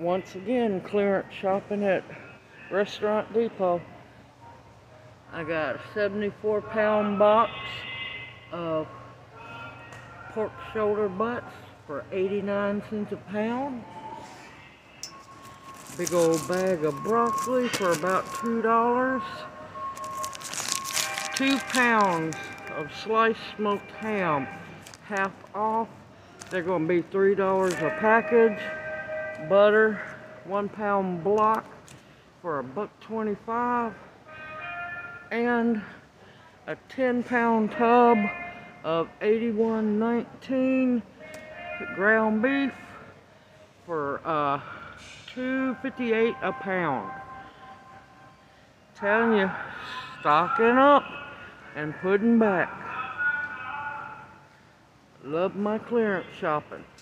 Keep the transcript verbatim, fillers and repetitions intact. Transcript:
Once again, clearance shopping at Restaurant Depot. I got a seventy-four pound box of pork shoulder butts for eighty-nine cents a pound. Big old bag of broccoli for about two dollars. Two pounds of sliced smoked ham, half off. They're going to be three dollars a package. Butter, one pound block for a buck twenty-five, and a ten pound tub of eighty-one nineteen ground beef for uh, two fifty-eight a pound. Telling you, stocking up and putting back. Love my clearance shopping.